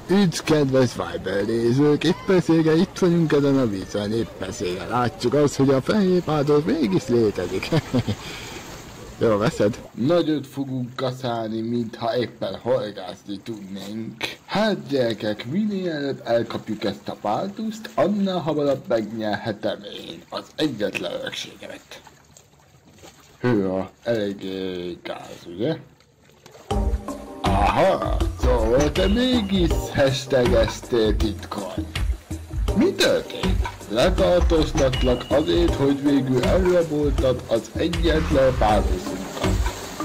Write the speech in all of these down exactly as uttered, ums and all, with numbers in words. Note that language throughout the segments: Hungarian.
Üdv, kedves Viber nézők! Éppenséggel itt vagyunk ezen a vízben, éppenséggel látjuk azt, hogy a fehér párduc mégis létezik. Jó, veszed? Nagyot fogunk kaszálni, mintha éppen horgászni tudnénk. Hát gyerekek, minél előbb elkapjuk ezt a párduct, annál hamarabb megnyerhetem én az egyetlen örökségemet. Hűha, eléggé gáz, ugye? Aha, szóval te mégis hashtageztél titkon. Mi történt? Letartóztatlak azért, hogy végül elraboltad az egyetlen párducunkat.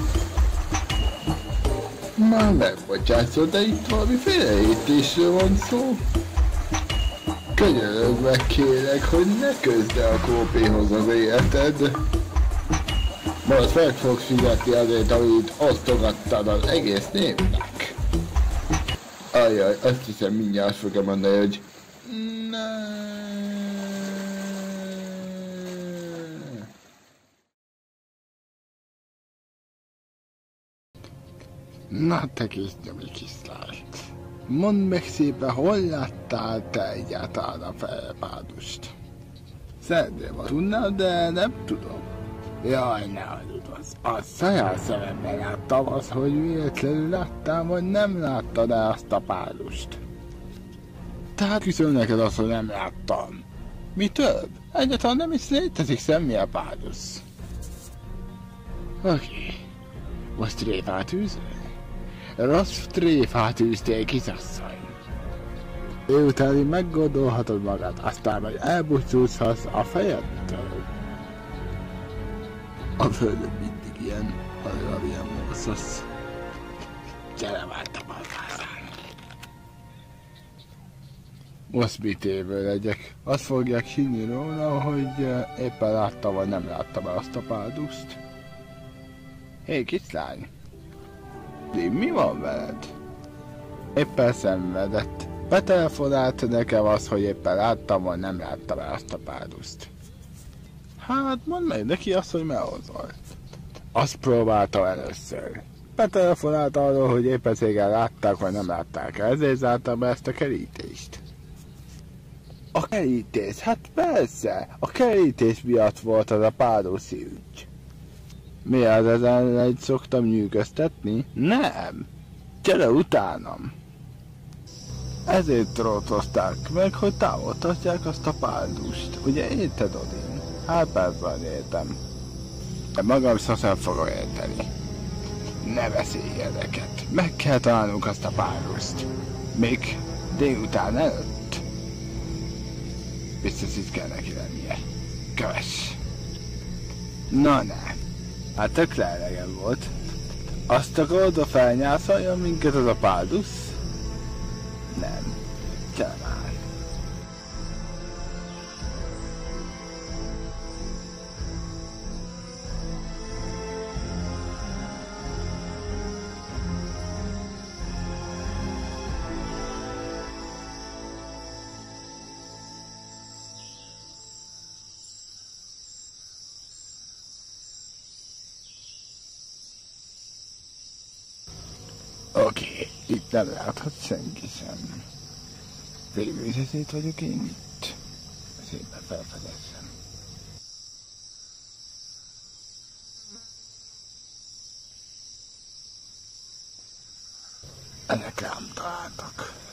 Már megbocsászol, de itt valami félreértésről van szó. Könyörögve kérek, hogy ne közd el a kópéhoz az életed. Most meg fogsz fizetni azért, amit osztogattad az egész népnek. Ajjaj, azt hiszem mindjárt fogja mondani, hogy... Na te kis nyomi kislány, mondd meg szépen, hol láttál te egyáltalán a fehér párducst? Szeretném, ha tudnál, de nem tudom. Jaj, ne adud az. A saját szememben láttam az, hogy véletlenül láttál, vagy nem láttad el azt a párducst. Tehát viszont neked azt, hogy nem láttam. Mi több? Egyáltalán nem is létezik semmilyen párduc. Oké. Okay. Most tréfát űzöl? Rossz tréfát űztél, kisasszony. Miután így meggondolhatod magad, aztán majd elbúcsúzhatsz a fejedtől. A földön mindig ilyen, arra milyen mószasz. Gyere vártam a házán. Most mit évő legyek? Azt fogják hinni róla, hogy éppen láttam vagy nem láttam el azt a párduct. Hé, kislány! Mi van veled? Éppen szenvedett. Betelefonált nekem az, hogy éppen láttam vagy nem láttam el azt a párduct. Hát mondd meg neki azt, hogy mehozol. Azt próbáltam először. Betelefonált arról, hogy éppen szégen látták vagy nem látták el, ezért zártam be ezt a kerítést. A kerítés? Hát persze! A kerítés miatt volt az a párduci ügy. Mi az, ezen egy szoktam nyűgöztetni? Nem! Gyere utánam! Ezért trótozták meg, hogy távoltatják azt a párducst. Ugye érted, Odin? Hát persze, hogy értem. De magam sosem fogom érteni. Ne beszélj ezeket. Meg kell találnunk azt a párduct. Még délután előtt. Biztos itt kell neki lennie. Kövess! Na ne! Hát tökre elegem volt. Azt akarod, a felnyászoljon minket az a párduc? Nem. Gyere már. Oké, okay, itt nem láthat senki sem. Végül is ezért vagyok én itt. Szépen felfedezzem. Ennek rám találtak.